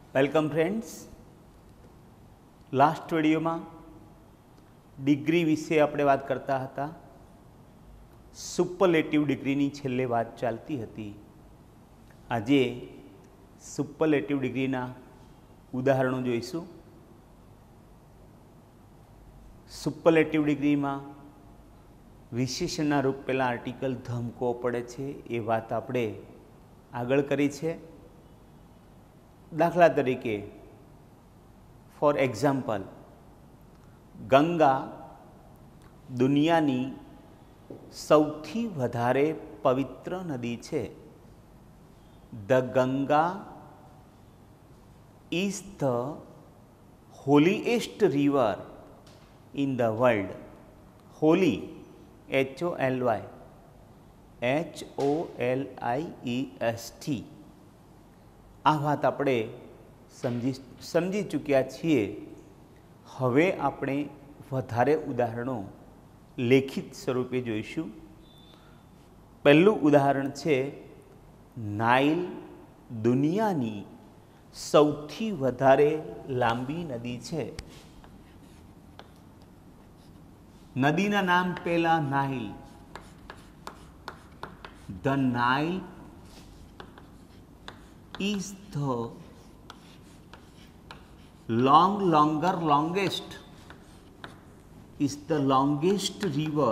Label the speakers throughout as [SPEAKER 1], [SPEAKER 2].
[SPEAKER 1] Welcome friends. Last વિડીયોમાં degree વિશે આપણે વાત કરતા હતા. સુપરલેટિવ ડિગ્રીની છેલ્લે વાત ચાલતી હતી. આજે સુપરલેટિવ ડિગ્રીના ઉદાહરણો જોઈશું. સુપરલેટિવ ડિગ્રીમાં વિશેષણના રૂપ પહેલાં આર્ટિકલ ધમકો પડે છે એ વાત આપણે આગળ કરી છે. દાખલા તરીકે ફોર એક્ઝામ્પલ, ગંગા દુનિયાની સૌથી વધારે પવિત્ર નદી છે. The Ganga is the holiest river in the world. Holy HOLIEST. આ વાત આપણે સમજી ચૂક્યા છીએ. હવે આપણે વધારે ઉદાહરણો લેખિત સ્વરૂપે જોઈશું. પહેલું ઉદાહરણ છે, નાઇલ દુનિયાની સૌથી વધારે લાંબી નદી છે. નદીના નામ પહેલા Nile. The Nile is the longest river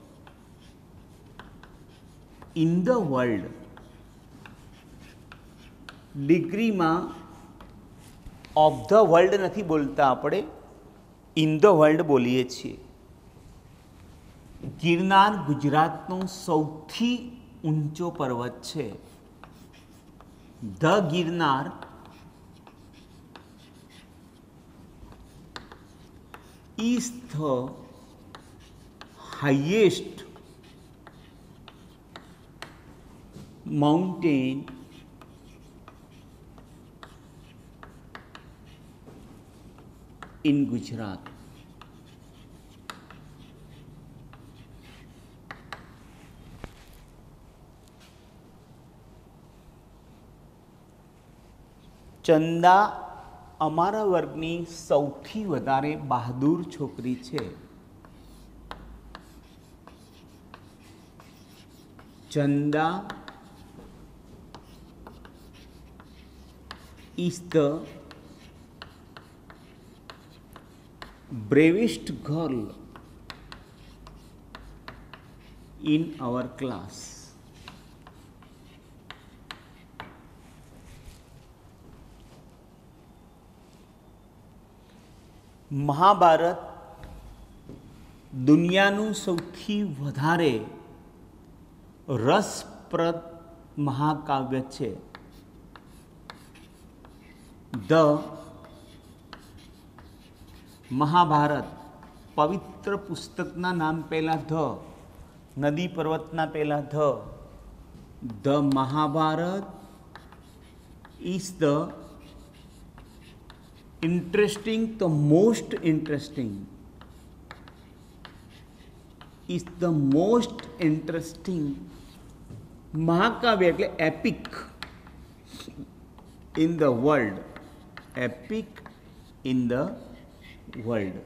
[SPEAKER 1] in the world. ડિગ્રીમાં ઓફ ધ વર્લ્ડ નથી બોલતા, આપણે ઇન ધ વર્લ્ડ બોલીએ છીએ. ગિરનાર ગુજરાતનો સૌથી ઊંચો પર્વત છે. The Girnar is the highest mountain in Gujarat. Chanda અમારા વર્ગની સૌથી વધારે બહાદુર છોકરી છે. ચંદા is the bravest girl in our class. Mahabharata દુનિયાનું સૌથી વધારે રસપ્રદ મહાકાવ્ય છે. ધ મહાભારત પવિત્ર પુસ્તકના નામ પહેલા ધ, નદી પર્વતના પહેલા the Mahabharata is the interesting, the most interesting is the most interesting મહાકાવ્ય એટલે epic in the world. Epic in the world.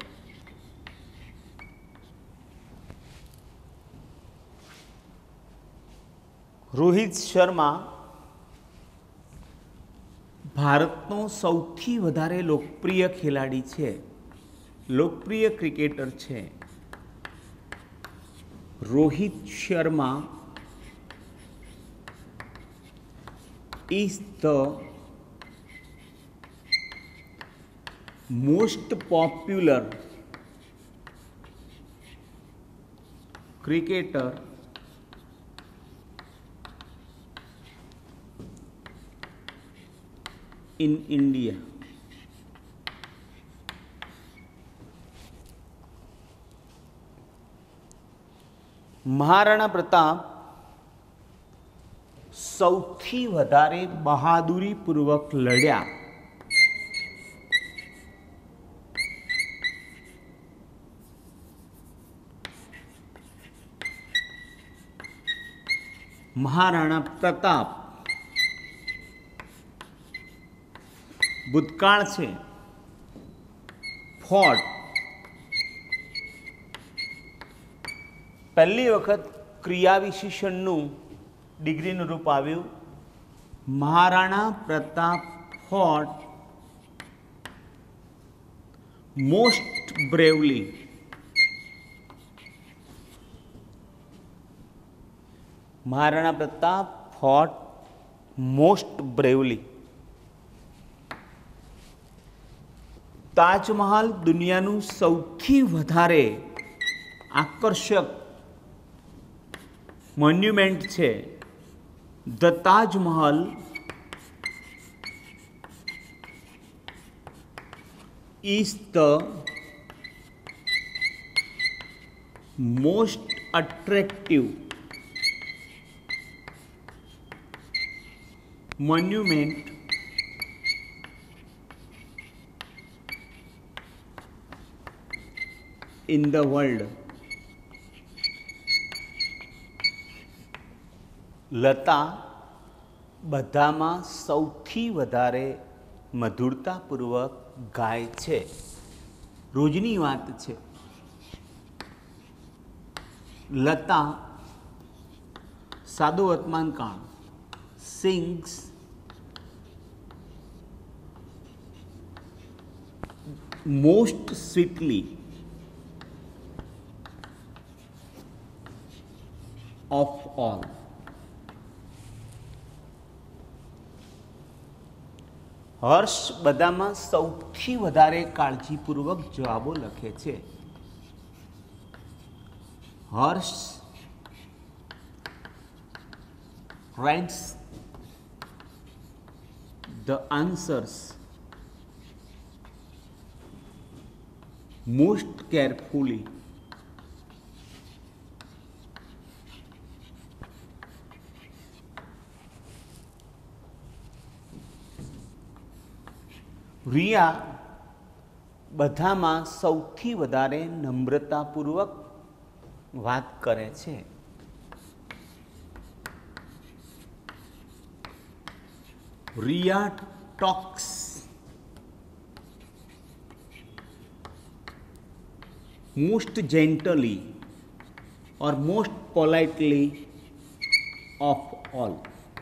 [SPEAKER 1] Rohit Sharma ભારતનો સૌથી વધારે લોકપ્રિય ખેલાડી છે, લોકપ્રિય ક્રિકેટર છે. Rohit Sharma is the most popular cricketer in India. Maharana Pratap સૌથી વધારે બહાદુરીપૂર્વક લડ્યા. મહારાણા પ્રતાપ ભૂતકાળ છે, ફોર્ટ. પહેલી વખત ક્રિયા વિશેષણનું ડિગ્રીનું રૂપ આવ્યું Maharana Pratap fought most bravely. Maharana Pratap fought most bravely. Taj Mahal દુનિયાનું સૌથી વધારે આકર્ષક મોન્યુમેન્ટ છે. The Taj Mahal is the most attractive monument in the world. Lata બધામાં સૌથી વધારે મધુરતાપૂર્વક ગાય છે. રોજની વાત છે. લતા સાદો વર્તમાન કાળ sings most sweetly of all. Harsh બધામાં સૌથી વધારે કાળજીપૂર્વક જવાબો લખે છે. હર્ષ writes the answers most carefully. Riya બધામાં સૌથી વધારે નમ્રતાપૂર્વક વાત કરે છે. Riya talks most gently or most politely of all.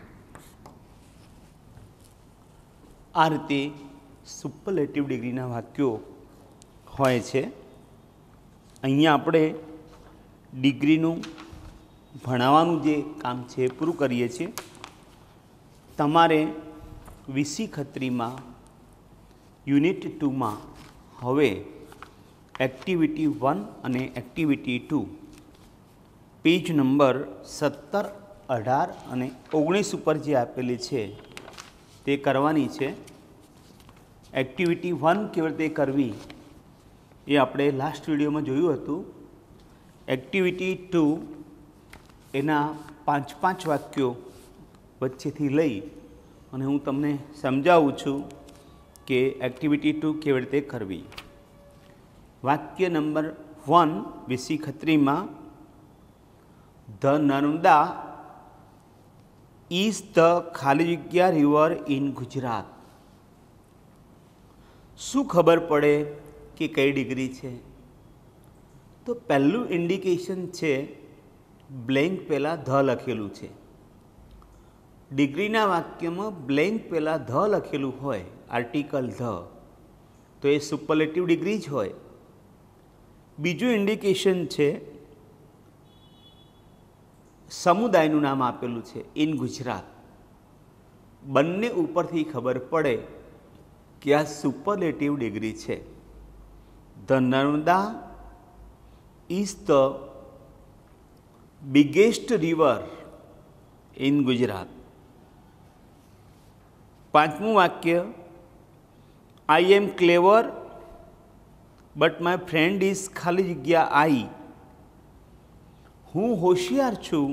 [SPEAKER 1] આ રીતે સુપરલેટિવ ડિગ્રીના વાક્યો હોય છે. અહીંયા આપણે ડિગ્રીનું ભણાવવાનું જે કામ છે એ પૂરું કરીએ છીએ. તમારે વીસી ખત્રીમાં યુનિટ 2માં હવે એક્ટિવિટી 1 અને એક્ટિવિટી 2 પેજ નંબર 17, 18 અને 19 ઉપર જે આપેલી છે તે કરવાની છે. એક્ટિવિટી 1 કેવી રીતે કરવી એ આપણે લાસ્ટ વિડીયોમાં જોયું હતું. એક્ટિવિટી 2 એના 5 વાક્યો વચ્ચેથી લઈ અને હું તમને સમજાવું છું કે એક્ટિવિટી 2 કેવી રીતે કરવી. વાક્ય નંબર 1 વીસી ખત્રીમાં ધ નર્મદા ઇઝ ધ ખાલી જગ્યા રિવર ઇન ગુજરાત. શું ખબર પડે કે કઈ ડિગ્રી છે? તો પહેલું ઇન્ડિકેશન છે બ્લેન્ક પહેલાં ધ લખેલું છે. ડિગ્રીના વાક્યમાં બ્લેન્ક પહેલાં ધ લખેલું હોય, આર્ટિકલ ધ, તો એ સુપરલેટિવ ડિગ્રી જ હોય. બીજું ઇન્ડિકેશન છે સમુદાયનું નામ આપેલું છે ઇન ગુજરાત. બંને ઉપરથી ખબર પડે કે આ સુપરલેટિવ ડિગ્રી છે. The Narmada is the biggest river in Gujarat. પાંચમું વાક્ય I am clever but my friend is ખાલી જગ્યા આઈ. હું હોશિયાર છું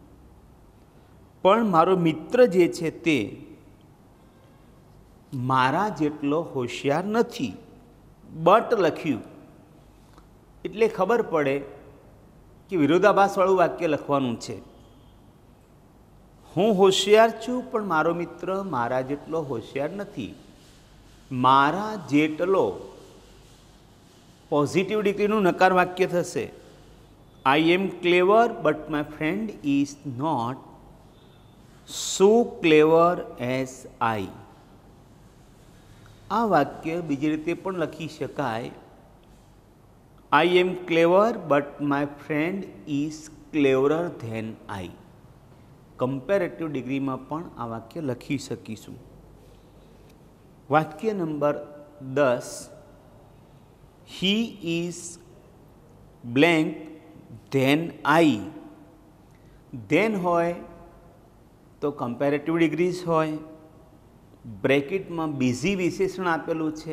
[SPEAKER 1] પણ મારો મિત્ર જે છે તે મારા જેટલો હોશિયાર નથી. બટ લખ્યું એટલે ખબર પડે કે વિરોધાભાસવાળું વાક્ય લખવાનું છે. હું હોશિયાર છું પણ મારો મિત્ર મારા જેટલો હોશિયાર નથી. મારા જેટલો પોઝિટિવ ડિગ્રીનું નકાર વાક્ય થશે I am clever but my friend is not so clever as I. આ વાક્ય બીજી રીતે પણ લખી શકાય I am clever but my friend is cleverer than I. Comparative ડિગ્રીમાં પણ આ વાક્ય લખી શકીશું. વાક્ય નંબર 10, he is blank than I. Than હોય તો કમ્પેરેટિવ ડિગ્રીઝ હોય. બ્રેકેટમાં બીઝી વિશેષણ આપેલું છે.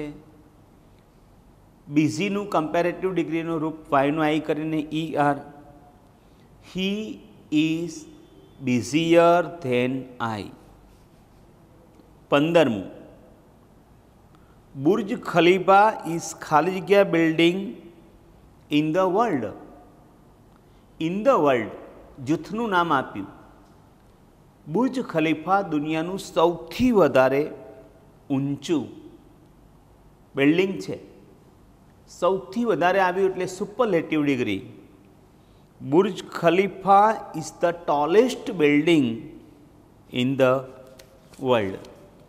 [SPEAKER 1] બીઝીનું કમ્પેરેટિવ ડિગ્રીનું રૂપ વાયનું આઈ કરીને E R. He is busier than I. 15મું, બુર્જ ખલીફા ઇઝ ખાલી જગ્યા building in the world. In the world જૂથનું નામ આપ્યું. બુર્જ ખલીફા દુનિયાનું સૌથી વધારે ઊંચું બિલ્ડિંગ છે. સૌથી વધારે આવ્યું એટલે superlative degree. Burj Khalifa is the tallest building in the world.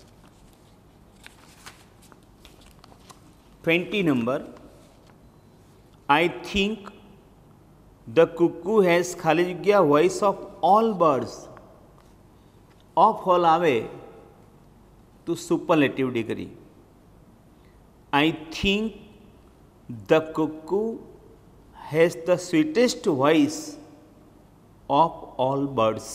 [SPEAKER 1] 20 number, I think the cuckoo has ખાલી જગ્યા voice of all birds. Of all આવે તો superlative degree. I think the cuckoo has the sweetest voice of all birds.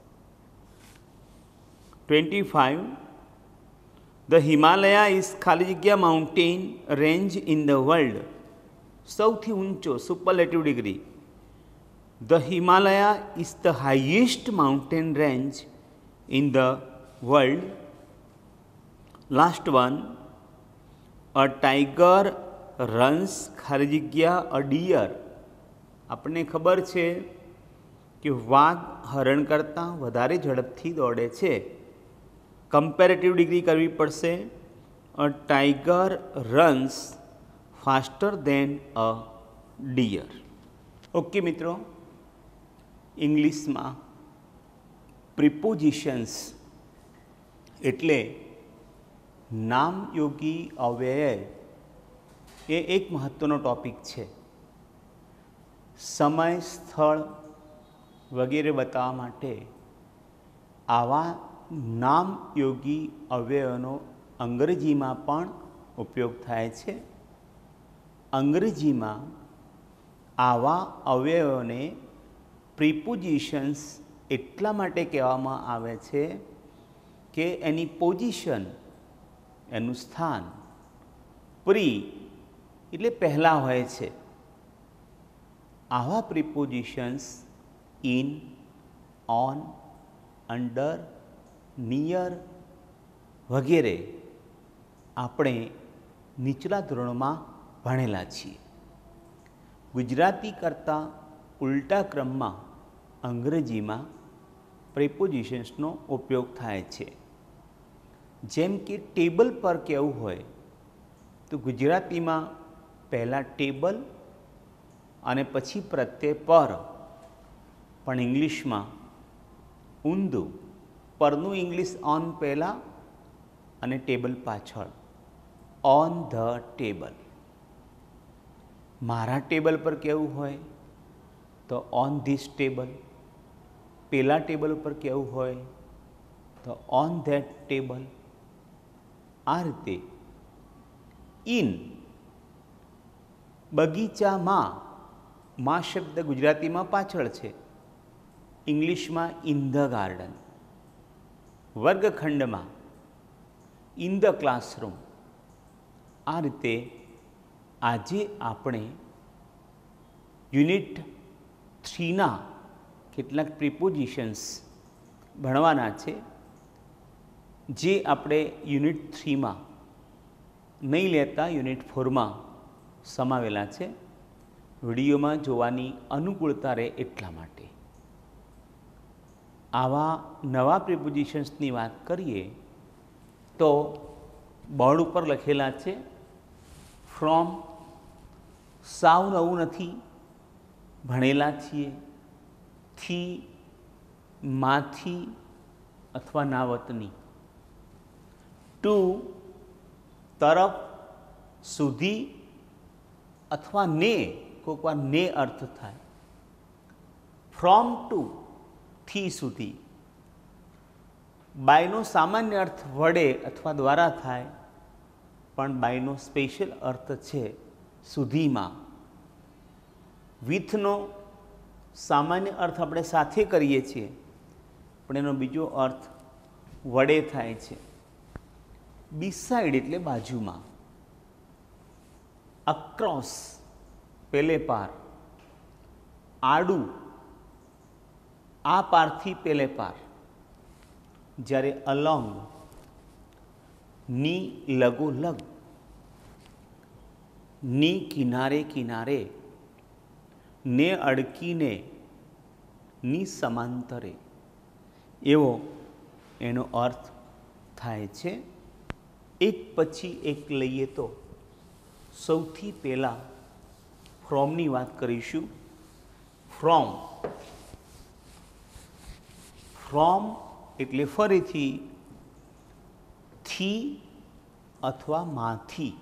[SPEAKER 1] 25, the Himalaya is ખાલી જગ્યા mountain range in the world. સૌથી ઊંચો superlative degree. The Himalaya is the highest mountain range in the world. Last one, a tiger runs ખાલી જગ્યા અ dear. આપણને ખબર છે કે વાઘ હરણ કરતાં વધારે ઝડપથી દોડે છે. કમ્પેરેટિવ ડિગ્રી કરવી પડશે. A tiger runs faster than a deer. Okay મિત્રો, ઇંગ્લિશમાં પ્રિપોઝિશન્સ એટલે નામયોગી અવ્યય એ એક મહત્ત્વનો ટૉપિક છે. સમય, સ્થળ વગેરે બતાવવા માટે આવા નામયોગી અવ્યયોનો અંગ્રેજીમાં પણ ઉપયોગ થાય છે. અંગ્રેજીમાં આવા અવ્યયોને પ્રિપોઝિશન્સ એટલા માટે કહેવામાં આવે છે કે એની પોઝિશન, એનું સ્થાન પ્રી એટલે પહેલાં હોય છે. આવા prepositions in, on, under, near વગેરે આપણે નીચલા ધોરણમાં ભણેલા છીએ. ગુજરાતી કરતાં ઉલટા ક્રમમાં અંગ્રેજીમાં પ્રિપોઝિશન્સનો ઉપયોગ થાય છે. જેમ કે ટેબલ પર કહેવું હોય તો ગુજરાતીમાં પહેલાં ટેબલ અને પછી પ્રત્યય પર, પણ ઇંગ્લિશમાં ઊંધું. પરનું ઇંગ્લિશ ઓન પહેલાં અને ટેબલ પાછળ. On the table. મારા ટેબલ પર કહેવું હોય તો ઓન ધીસ ટેબલ. પેલા ટેબલ ઉપર કહેવું હોય તો ઓન ધેટ ટેબલ. આ રીતે ઇન, બગીચામાં, માં શબ્દ ગુજરાતીમાં પાછળ છે, ઇંગ્લિશમાં ઇન ધ ગાર્ડન. વર્ગખંડમાં, ઇન ધ ક્લાસરૂમ. આ રીતે આજે આપણે યુનિટ 3ના કેટલાક પ્રિપોઝિશન્સ ભણવાના છે, જે આપણે યુનિટ 3માં નહીં લેતા યુનિટ 4માં સમાવેલા છે. વિડીયોમાં જોવાની અનુકૂળતા રહે એટલા માટે. આવા નવા પ્રિપોઝિશન્સની વાત કરીએ તો બોર્ડ ઉપર લખેલા છે. ફ્રોમ સાવ નવું નથી, ભણેલા છીએ. થી માંથી અથવા ના વતની. ટુ તરફ, સુધી અથવા ને, કોઈક વાર ને અર્થ થાય. ફ્રોમ ટુ થી સુધી. બાયનો સામાન્ય અર્થ વડે અથવા દ્વારા થાય, પણ બાયનો સ્પેશિયલ અર્થ છે સુધીમાં. વિથનો સામાન્ય અર્થ આપણે સાથે કરીએ છીએ, પણ એનો બીજો અર્થ વડે થાય છે. બિસાઇડ એટલે બાજુમાં. અક્રોસ પેલે પાર. આડું આ પારથી પેલે પાર. જ્યારે અલોંગ ની લગોલગ. ની કિનારે કિનારે. ને અડકીને, ની સમાંતરે. એવો એનો અર્થ થાય છે. એક પછી એક લઈએ તો સૌથી પહેલાં ફ્રોમની વાત કરીશું. ફ્રોમ. ફ્રોમ એટલે ફરીથી થી અથવા માંથી.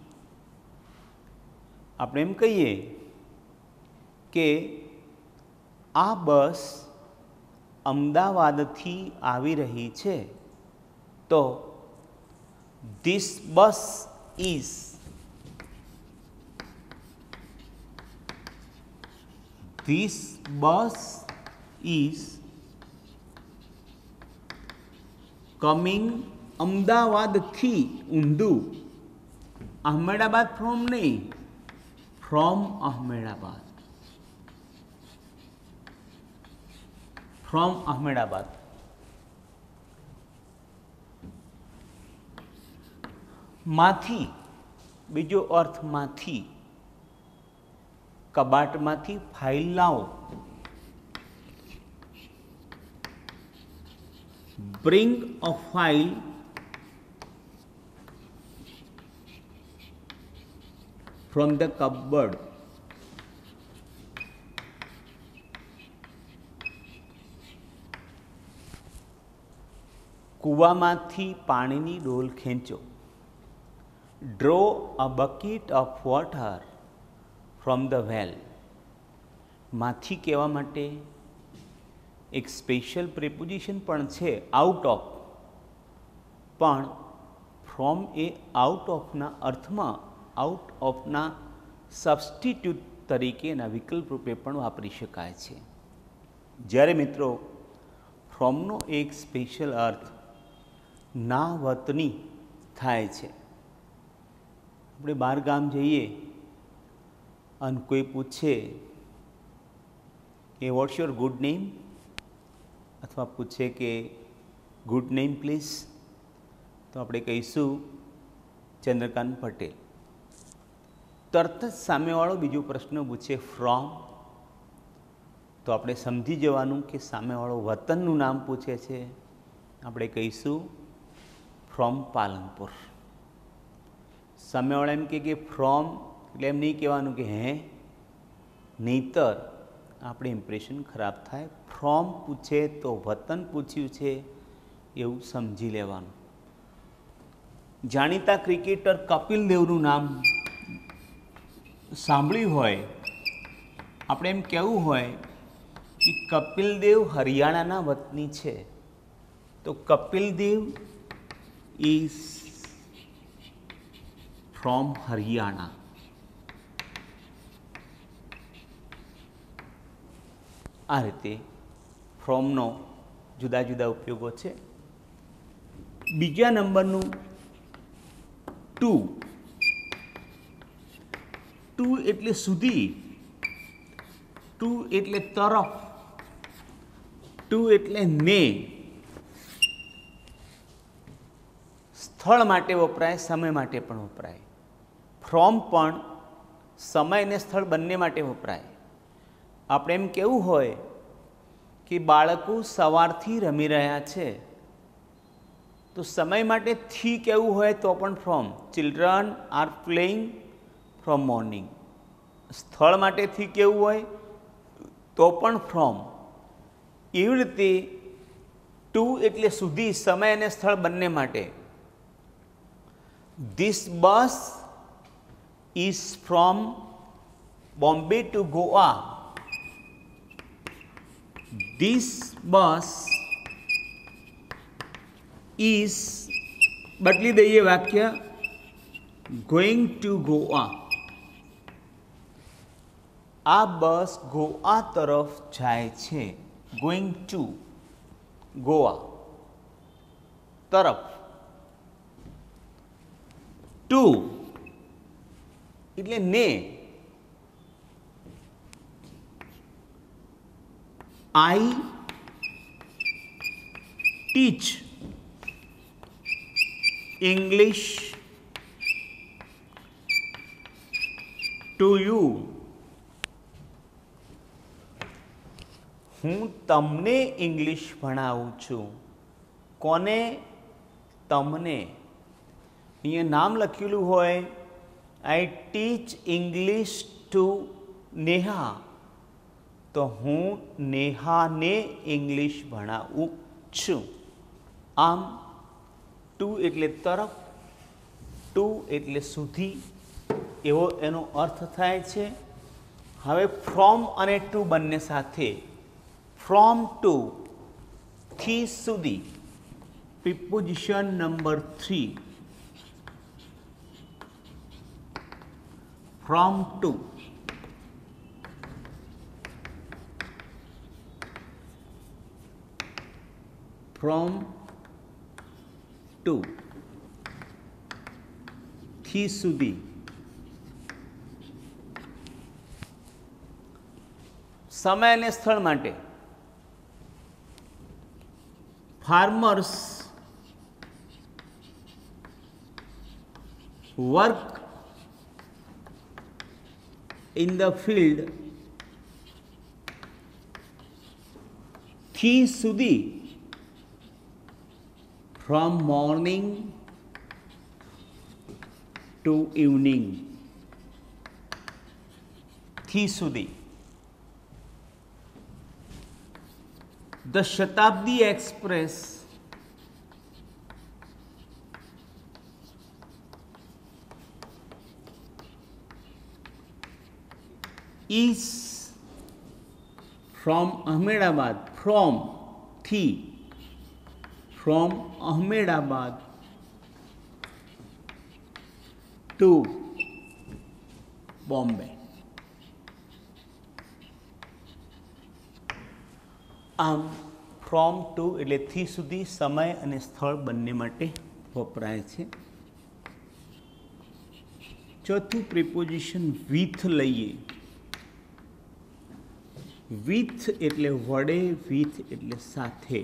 [SPEAKER 1] આપણે એમ કહીએ કે આ બસ અમદાવાદથી આવી રહી છે, તો this bus is. This bus is coming અમદાવાદથી. ઊંધું. અહમદાબાદ ફ્રોમ નહીં, ફ્રોમ અહમદાબાદ. ફ્રોમ અહમદાબાદ. માંથી, બીજો અર્થ માંથી. કબાટમાંથી ફાઇલ લાવો. Bring a file from the cupboard. કૂવામાંથી પાણીની ડોલ ખેંચો. Draw a bucket of water from the well. માંથી કહેવા માટે એક સ્પેશિયલ પ્રિપોઝિશન પણ છે, આઉટ ઓફ. પણ ફ્રોમ એ આઉટ ઓફના અર્થમાં, આઉટ ઓફના સબસ્ટિટ્યૂટ તરીકે એના વિકલ્પ રૂપે પણ વાપરી શકાય છે. જ્યારે મિત્રો ફ્રોમનો એક સ્પેશિયલ અર્થ ના વતની થાય છે. આપણે બહાર ગામ જઈએ અને કોઈ પૂછે કે વોટ્સ યોર ગુડ નેમ, અથવા પૂછે કે ગુડ નેમ પ્લીઝ, તો આપણે કહીશું ચંદ્રકાંત પટેલ. તરત જ સામેવાળો બીજો પ્રશ્ન પૂછે ફ્રોમ, તો આપણે સમજી જવાનું કે સામેવાળો વતનનું નામ પૂછે છે. આપણે કહીશું ફ્રોમ પાલનપુર. સામેવાળા એમ કે ફ્રોમ એટલે એમ નહીં કહેવાનું કે હે, નહીંતર આપણે ઇમ્પ્રેશન ખરાબ થાય. ફ્રોમ પૂછે તો વતન પૂછ્યું છે એવું સમજી લેવાનું. જાણીતા ક્રિકેટર કપિલ દેવનું નામ સાંભળ્યું હોય, આપણે એમ કહેવું હોય કે કપિલ દેવ હરિયાણાના વતની છે, તો કપિલ દેવ ઇઝ ફ્રોમ હરિયાણા. આ રીતે ફ્રોમનો જુદા જુદા ઉપયોગો છે. બીજા નંબરનું ટુ. ટુ એટલે સુધી. ટુ એટલે તરફ. ટુ એટલે ને. સ્થળ માટે વપરાય, સમય માટે પણ વપરાય. ફ્રોમ પણ સમય અને સ્થળ બંને માટે વપરાય. આપણે એમ કહેવું હોય કે બાળકો સવારથી રમી રહ્યા છે, તો સમય માટે થી કહેવું હોય તો પણ from. Children are playing from morning. સ્થળ માટે થી કહેવું હોય તો પણ ફ્રોમ. એવી રીતે ટુ એટલે સુધી, સમય અને સ્થળ બંને માટે. This bus is from Bombay to Goa. This bus is, બદલી દઈએ વાક્ય, ગોઈંગ ટુ ગોવા. આ બસ ગોવા તરફ જાય છે. ગોઈંગ ટુ ગોવા તરફ. ટુ એટલે ને. I teach English to you. હું તમને ઇંગ્લિશ ભણાવું છું. કોને? તમને. અહીંયા નામ લખેલું હોય I teach English to Neha, તો હું નેહાને ઇંગ્લિશ ભણાવું છું. આમ ટુ એટલે તરફ, ટુ એટલે સુધી, એવો એનો અર્થ થાય છે. હવે ફ્રોમ અને ટુ બંને સાથે. ફ્રોમ ટુ, થી સુધી. Preposition number 3. From to. From to, થી સુધી. સમય અને સ્થળ માટે. Farmers work in the field થી સુધી. From morning to evening. થી સુધી. The Shatabdi express is from Ahmedabad. From, થી. From Ahmedabad to Bombay. આમ ફ્રોમ ટુ એટલે થી સુધી, સમય અને સ્થળ બંને માટે વપરાય છે. ચોથું પ્રિપોઝિશન વિથ લઈએ. વિથ એટલે વડે, વિથ એટલે સાથે.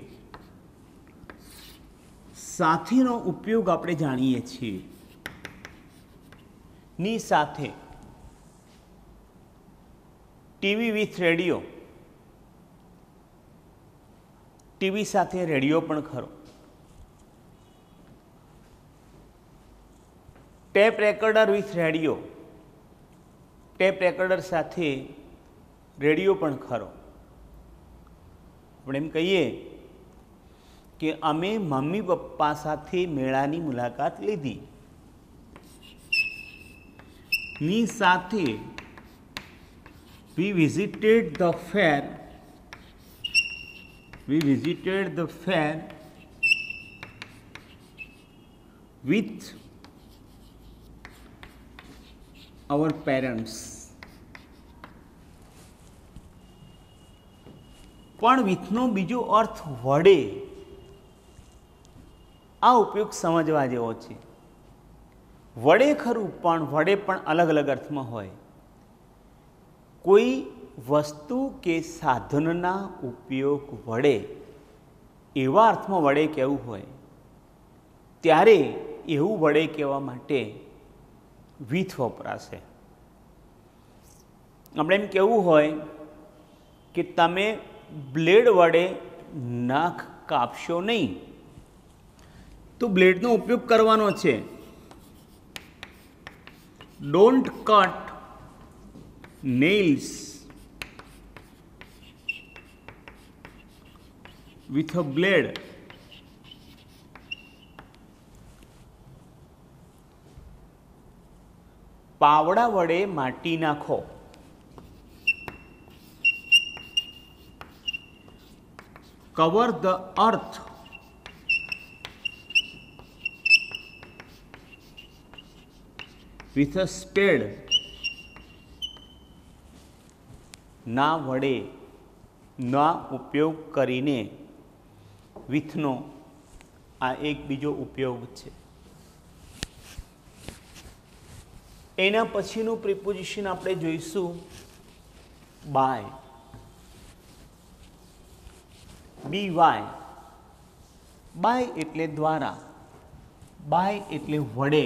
[SPEAKER 1] સાથેનો ઉપયોગ આપણે જાણીએ છીએ. ની સાથે. TV with radio. ટીવી સાથે રેડિયો પણ ખરો. Tape recorder with radio. Tape recorder સાથે રેડિયો પણ ખરો. આપણે એમ કહીએ કે અમે મમ્મી પપ્પા સાથે મેળાની મુલાકાત લીધી. ની સાથે. We visited the fair. We visited the fair with our parents. પણ વિથનો બીજો અર્થ વડે. આ ઉપયોગ સમજવા જેવો છે. વડે ખરું, પણ વડે પણ અલગ અલગ અર્થમાં હોય. કોઈ વસ્તુ કે સાધનના ઉપયોગ વડે, એવા અર્થમાં વડે કહેવું હોય ત્યારે એવું વડે કહેવા માટે વિથ વપરાશે. આપણે એમ કહેવું હોય કે તમે બ્લેડ વડે નખ કાપશો નહીં, તો બ્લેડનો ઉપયોગ કરવાનો છે. Don't cut nails with a blade. પાવડા વડે માટી નાખો. Cover the earth with a spade. ના વડે ના ઉપયોગ કરીને વિથનો આ એક બીજો ઉપયોગ છે. એના પછીનું પ્રિપોઝિશન આપણે જોઈશું બાય. BY. બાય એટલે દ્વારા, બાય એટલે વડે.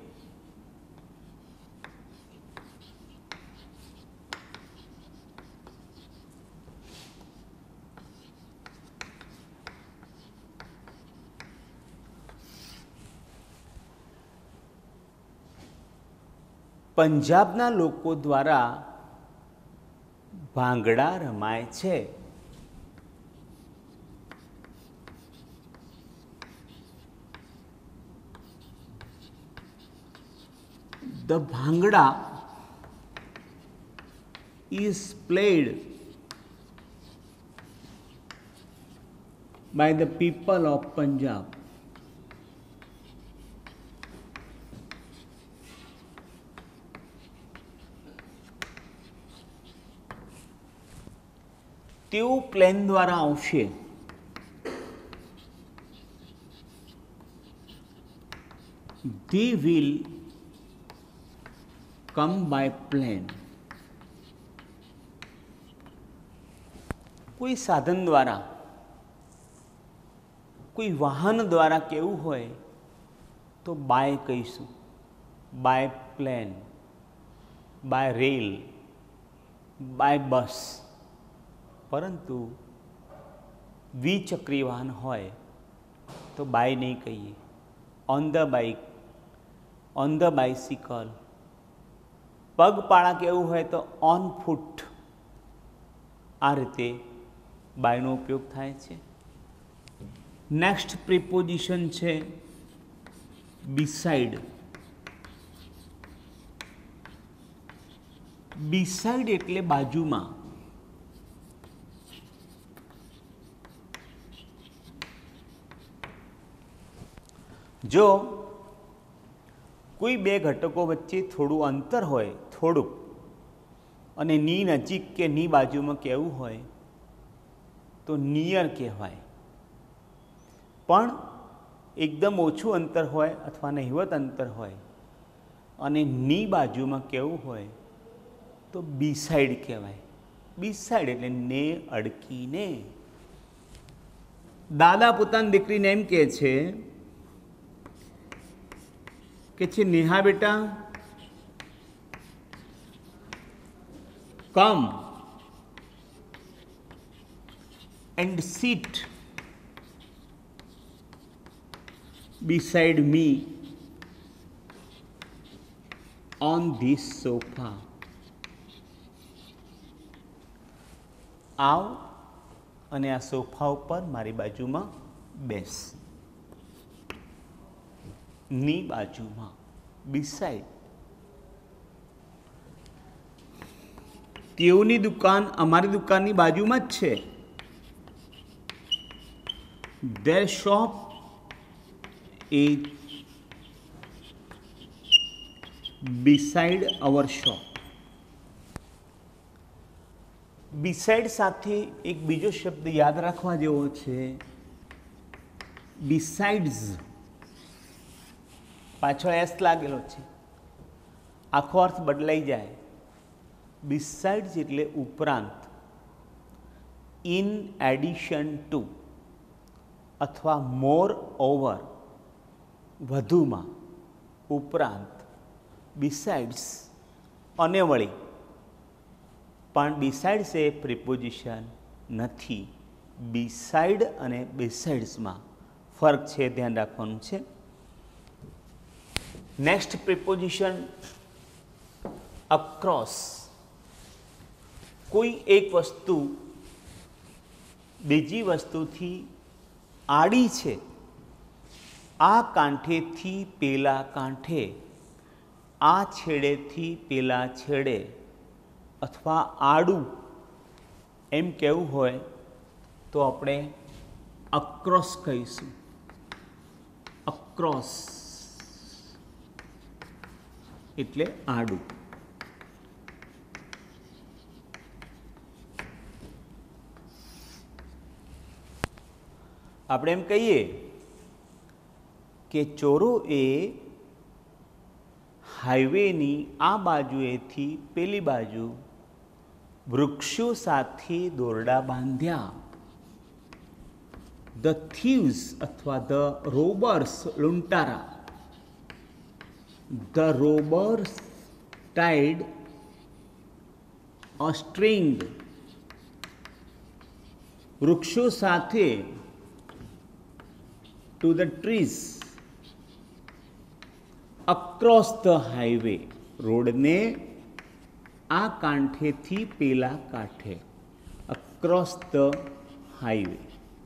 [SPEAKER 1] પંજાબના લોકો દ્વારા ભાંગડા રમાય છે. The Bhangra is played by the people of Punjab. તેઓ પ્લેન દ્વારા આવશે. They will come by plane. કોઈ સાધન દ્વારા, કોઈ વાહન દ્વારા કેવું હોય તો બાય કહીશું. By plane, by rail, by bus. પરંતુ દ્વિચક્રી વાહન હોય તો બાય નહીં કહીએ. On the bike, on the bicycle. પગપાળા કેવું હોય તો ઓન ફૂટ. આ રીતે બાયનો ઉપયોગ થાય છે. નેક્સ્ટ પ્રિપોઝિશન છે બિસાઇડ. બિસાઇડ એટલે બાજુમાં. જો કોઈ બે ઘટકો વચ્ચે થોડું અંતર હોય, થોડુંક, અને ની નજીક કે ની બાજુમાં કહેવું હોય તો નિયર કહેવાય. પણ એકદમ ઓછું અંતર હોય અથવા નહિવત અંતર હોય અને ની બાજુમાં કહેવું હોય તો બીસાઇડ કહેવાય. બીસાઇડ એટલે ને અડકીને. દાદા પોતાની દીકરીને એમ કહે છે નેહા બેટા, come and sit beside me on this sofa. આવ અને આ સોફા ઉપર મારી બાજુમાં બેસ. ની બાજુમાં, beside. તેઓની દુકાન અમારી દુકાનની બાજુમાં જ છે. Their shop is beside our shop. beside સાથે એક બીજો શબ્દ યાદ રાખવા જેવો છે, besides. પાછળ એસ લાગેલો છે, આખો અર્થ બદલાઈ જાય. besides એટલે ઉપરાંત, ઇન એડિશન ટુ અથવા મોર ઓવર, વધુમાં, ઉપરાંત. besides અને વળી. પણ besides એ પ્રિપોઝિશન નથી. beside અને besides માં ફર્ક છે ધ્યાન રાખવાનું છે. Next preposition across. કોઈ એક વસ્તુ બીજી વસ્તુથી આડી છે, આ કાંઠેથી પેલા કાંઠે, આ છેડેથી પેલા છેડે અથવા આડું એમ કહેવું હોય તો આપણે અક્રોસ કહીશું. અક્રોસ એટલે આડું. આપણે એમ કહીએ કે ચોરોએ હાઈવેની આ બાજુએથી પેલી બાજુ વૃક્ષો સાથે દોરડા બાંધ્યા. ધ થીવ્સ અથવા ધ રોબર્સ, લૂંટારા, the robbers tied a string, વૃક્ષો સાથે to the trees across the highway, રોડને આ કાંઠેથી પેલા કાંઠે, અક્રોસ ધ હાઈવે.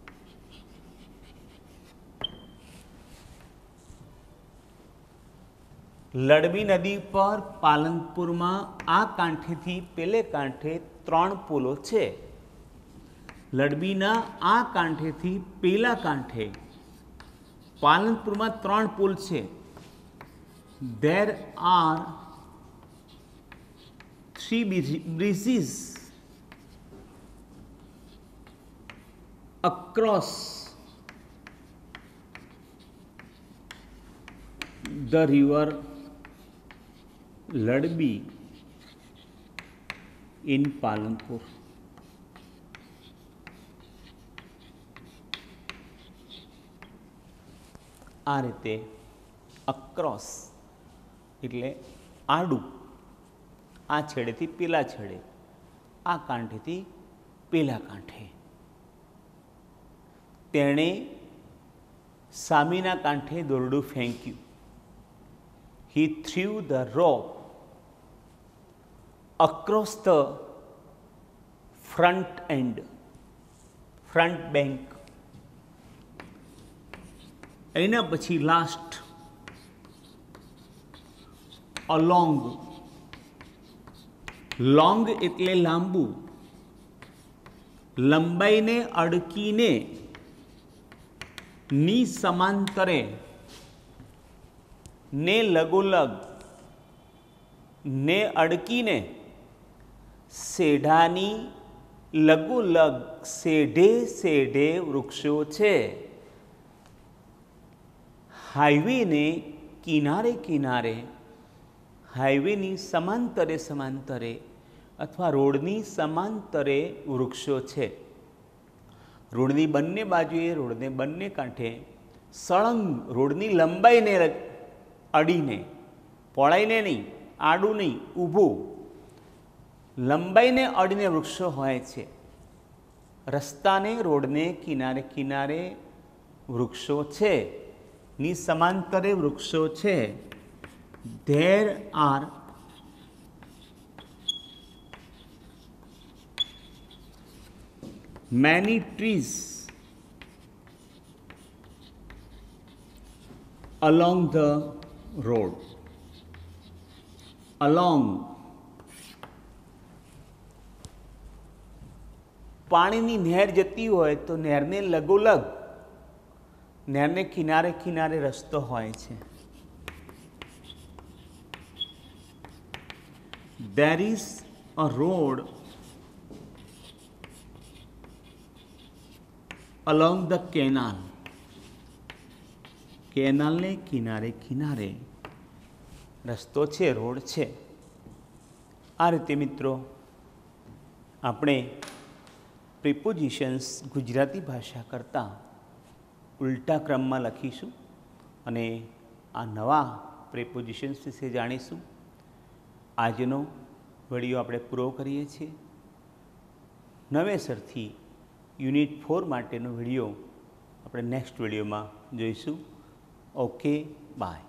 [SPEAKER 1] લડબી નદી પર પાલનપુરમાં આ કાંઠેથી પેલે કાંઠે 3 પુલો છે. લડબીના આ કાંઠેથી પેલા કાંઠે પાલનપુરમાં 3 પુલ છે. There are 3 bridges across the river Ladbi in Palanpur. આ રીતે અક્રોસ એટલે આડું, આ છેડેથી પેલા છેડે, આ કાંઠેથી પેલા કાંઠે. તેણે સામેના કાંઠે દોરડું ફેંક્યું. He threw the rope across the front end, front bank. એના પછી લાસ્ટ along. લોંગ એટલે લાંબુ, લંબાઈને અડકીને ની સમાંતરે ને લગોલગ ને અડકીને સેઢાની લગોલગ સેઢે સેઢે વૃક્ષો છે. હાઈવેને કિનારે કિનારે, હાઈવેની સમાંતરે સમાંતરે અથવા રોડની સમાંતરે વૃક્ષો છે. રોડની બંને બાજુએ, રોડને બંને કાંઠે સળંગ રોડની લંબાઈને અડીને, પહોળાઈને નહીં, આડું નહીં, ઊભું, લંબાઈને અડીને વૃક્ષો હોય છે. રસ્તાને રોડને કિનારે કિનારે વૃક્ષો છે, ની સમાંતરે વૃક્ષો છે. There are many trees along the road. Along પાણીની નહેર જતી હોય તો નહેરને લગોલગ, નહેરને કિનારે કિનારે રસ્તો હોય છે. There is a road along the canal. કેનાલને કિનારે કિનારે રસ્તો છે, રોડ છે. આ રીતે મિત્રો આપણે પ્રિપોઝિશન્સ ગુજરાતી ભાષા કરતાં ઉલટા ક્રમમાં લખીશું અને આ નવા પ્રિપોઝિશન્સ વિશે જાણીશું. આજનો વિડીયો આપણે પૂરો કરીએ છીએ. નવેસરથી યુનિટ 4 માટેનો વિડીયો આપણે નેક્સ્ટ વિડીયોમાં જોઈશું. Okay, by.